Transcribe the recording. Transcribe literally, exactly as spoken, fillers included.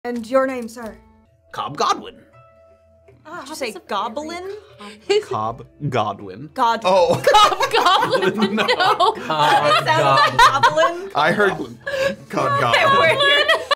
And your name, sir? Cobb Godwin. Did you say goblin? Cobb Godwin. God. Oh. Cobb Goblin. No. No. It sounds like goblin. I heard Cobb Godwin. Weird.